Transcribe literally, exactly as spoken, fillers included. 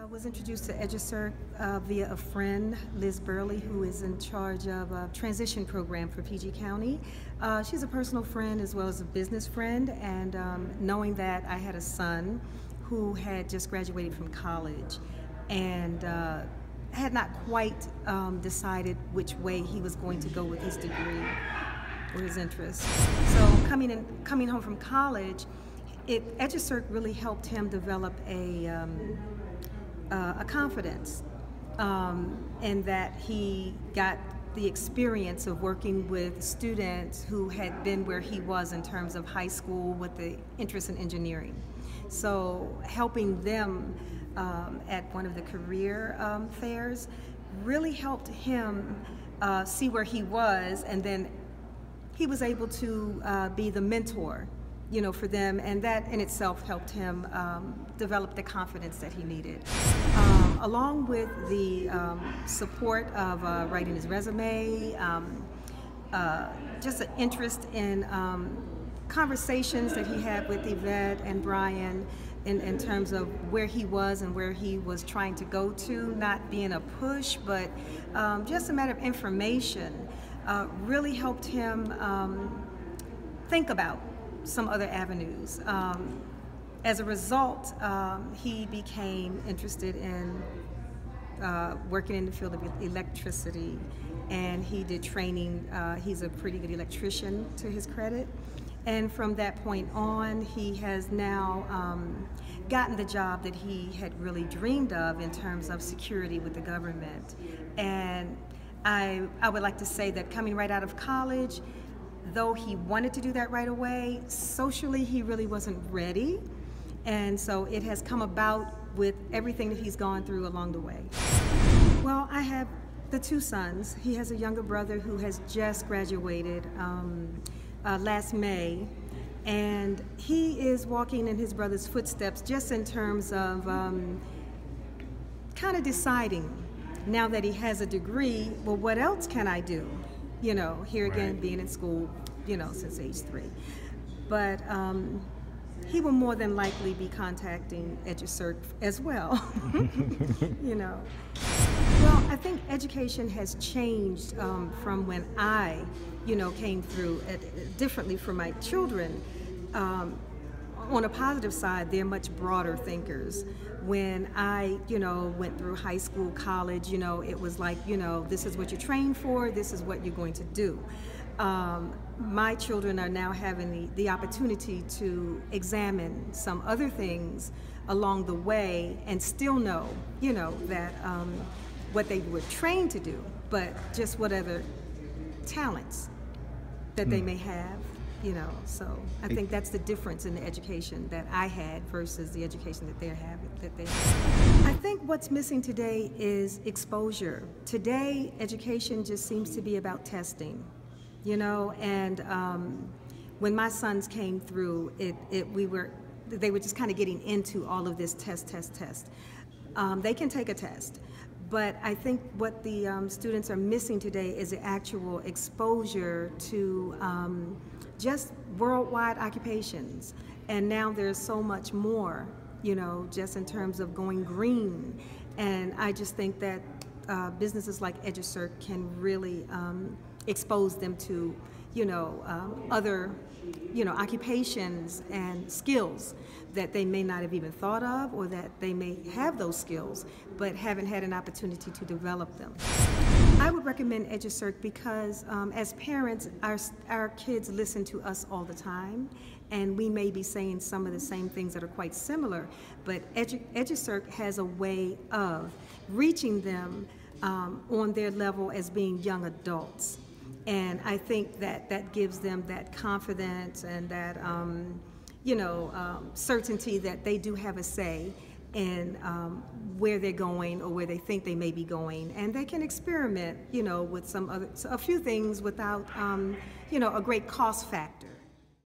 I was introduced to EduSerc uh, via a friend, Liz Burley, who is in charge of a transition program for P G County. Uh, she's a personal friend as well as a business friend, and um, knowing that I had a son who had just graduated from college and uh, had not quite um, decided which way he was going to go with his degree or his interests. So coming in, coming home from college, it, EduSerc really helped him develop a um, Uh, a confidence um, in that he got the experience of working with students who had been where he was in terms of high school with the interest in engineering. So helping them um, at one of the career um, fairs really helped him uh, see where he was, and then he was able to uh, be the mentor, you know, for them, and that in itself helped him um, develop the confidence that he needed. Um, along with the um, support of uh, writing his resume, um, uh, just an interest in um, conversations that he had with Yvette and Brian in, in terms of where he was and where he was trying to go to, not being a push, but um, just a matter of information, uh, really helped him um, think about some other avenues. Um, as a result, um, he became interested in uh, working in the field of electricity, and he did training. Uh, he's a pretty good electrician, to his credit. And from that point on, he has now um, gotten the job that he had really dreamed of in terms of security with the government. And I, I would like to say that coming right out of college, though he wanted to do that right away, socially he really wasn't ready. And so it has come about with everything that he's gone through along the way. Well, I have the two sons. He has a younger brother who has just graduated um, uh, last May. And he is walking in his brother's footsteps just in terms of um, kind of deciding, now that he has a degree, well, what else can I do? You know, here again, right. Being in school, you know, since age three. But um, he will more than likely be contacting EduSerc as well, you know. Well, I think education has changed um, from when I, you know, came through uh, differently for my children. Um, on a positive side, they're much broader thinkers. When I, you know, went through high school, college, you know, it was like, you know, this is what you train for, this is what you're going to do. Um, my children are now having the, the opportunity to examine some other things along the way and still know, you know, that um, what they were trained to do, but just what other talents that mm. they may have. You know, so I think that's the difference in the education that I had versus the education that they're having. That they have. I think what's missing today is exposure. Today, education just seems to be about testing, you know. And um, when my sons came through, it, it we were they were just kind of getting into all of this test, test, test. Um, they can take a test. But I think what the um, students are missing today is the actual exposure to um, just worldwide occupations. And now there's so much more, you know, just in terms of going green. And I just think that uh, businesses like EduSerc can really um, expose them to, you know, um, other, you know, occupations and skills that they may not have even thought of, or that they may have those skills but haven't had an opportunity to develop them. I would recommend EduSerc because um, as parents, our, our kids listen to us all the time, and we may be saying some of the same things that are quite similar, but Edu, EduSerc has a way of reaching them um, on their level as being young adults. And I think that that gives them that confidence and that, um, you know, um, certainty that they do have a say in um, where they're going or where they think they may be going, and they can experiment, you know, with some other, a few things without, um, you know, a great cost factor.